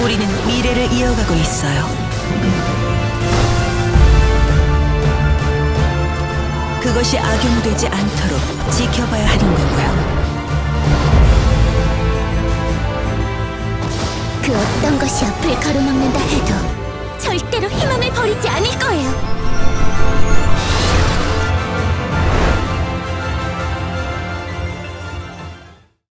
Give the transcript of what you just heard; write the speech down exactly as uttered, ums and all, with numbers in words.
우리는 미래를 이어가고 있어요. 그것이 악용되지 않도록 지켜봐야 하는 거고요. 그 어떤 것이 앞을 가로막는다 해도 절대로 희망을 버리지 않을 거예요.